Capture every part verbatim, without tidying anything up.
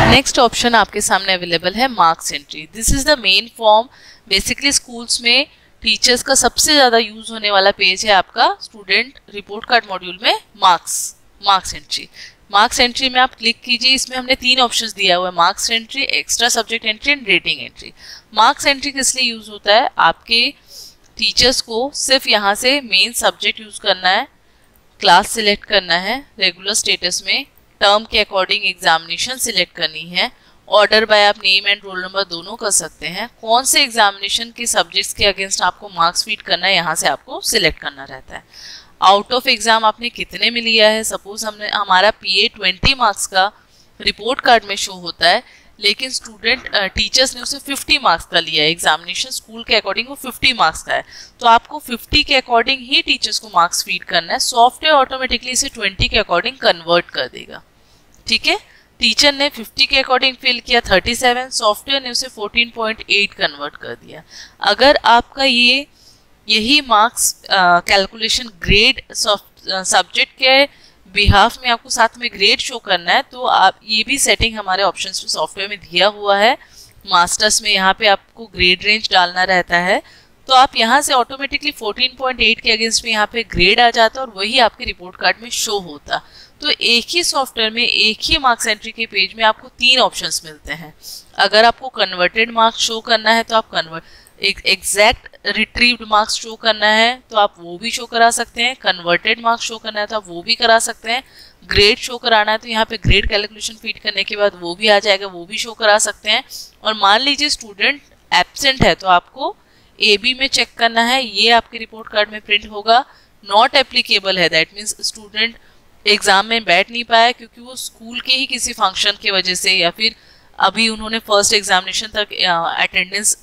Next option आपके सामने available है marks entry. This is the main form. Basically schools में टीचर्स का सबसे ज़्यादा यूज होने वाला पेज है आपका स्टूडेंट रिपोर्ट कार्ड मॉड्यूल में marks marks entry. Marks entry में आप क्लिक कीजिए। इसमें हमने तीन ऑप्शंस दिया हुआ है, marks entry, extra subject entry and rating entry. Marks entry किस लिए यूज होता है? आपके टीचर्स को सिर्फ यहाँ से मेन सब्जेक्ट यूज करना है, क्लास सिलेक्ट करना है, रेगुलर स्टेटस में टर्म के अकॉर्डिंग एग्जामिनेशन सिलेक्ट करनी है, ऑर्डर बाय आप नेम एंड रोल नंबर दोनों कर सकते हैं, कौन से एग्जामिनेशन के सब्जेक्ट्स के अगेंस्ट आपको मार्क्स फीड करना है यहाँ से आपको सिलेक्ट करना रहता है। आउट ऑफ एग्जाम आपने कितने में लिया है। सपोज हमने हमारा पी ए ट्वेंटी मार्क्स का रिपोर्ट कार्ड में शो होता है, लेकिन स्टूडेंट टीचर्स ने उसे फिफ्टी मार्क्स का लिया है, एग्जामिनेशन स्कूल के अकॉर्डिंग वो फिफ्टी मार्क्स का है, तो आपको फिफ्टी के अकॉर्डिंग ही टीचर्स को मार्क्स फीड करना है। सॉफ्टवेयर ऑटोमेटिकली इसे ट्वेंटी के अकॉर्डिंग कन्वर्ट कर देगा। ठीक है, टीचर ने फिफ्टी के अकॉर्डिंग फिल किया थर्टी सेवन, सॉफ्टवेयर ने उसे फोर्टीन पॉइंट एट कन्वर्ट कर दिया। अगर आपका ये यही मार्क्स कैलकुलेशन ग्रेड सब्जेक्ट के बिहाफ में आपको साथ में ग्रेड शो करना है, तो आप ये भी सेटिंग हमारे ऑप्शंस में सॉफ्टवेयर में दिया हुआ है। मास्टर्स में यहाँ पे आपको ग्रेड रेंज डालना रहता है, तो आप यहाँ से ऑटोमेटिकली फोर्टीन पॉइंट एट के अगेंस्ट में यहाँ पे ग्रेड आ जाता है और वही आपके रिपोर्ट कार्ड में शो होता। तो एक ही सॉफ्टवेयर में एक ही मार्क्स एंट्री के पेज में आपको तीन ऑप्शंस मिलते हैं। अगर आपको कन्वर्टेड मार्क्स शो करना है तो आप कन्वर्ट एक एग्जैक्ट रिट्रीव्ड मार्क्स शो करना है तो आप वो भी शो करा सकते हैं, कन्वर्टेड मार्क्स शो करना है तो आप वो भी करा सकते हैं, ग्रेड शो कराना है तो यहाँ पे ग्रेड कैलकुलेशन फीड करने के बाद वो भी आ जाएगा, वो भी शो करा सकते हैं। और मान लीजिए स्टूडेंट एब्सेंट है तो आपको ए बी में चेक करना है, ये आपके रिपोर्ट कार्ड में प्रिंट होगा। नॉट एप्लीकेबल है, दैट मीन्स स्टूडेंट एग्जाम में बैठ नहीं पाया क्योंकि वो स्कूल के ही किसी फंक्शन की वजह से या फिर अभी उन्होंने फर्स्ट एग्जामिनेशन तक अटेंडेंस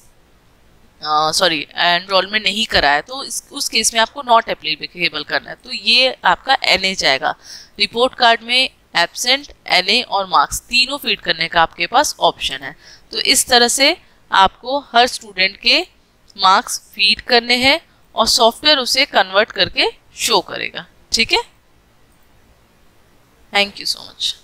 सॉरी एनरोलमेंट नहीं कराया, तो इस, उस केस में आपको नॉट एप्लीकेबल करना है। तो ये आपका एन ए जाएगा। रिपोर्ट कार्ड में एब्सेंट, एन ए और मार्क्स तीनों फीड करने का आपके पास ऑप्शन है। तो इस तरह से आपको हर स्टूडेंट के मार्क्स फीड करने हैं और सॉफ्टवेयर उसे कन्वर्ट करके शो करेगा। ठीक है, थैंक यू सो मच।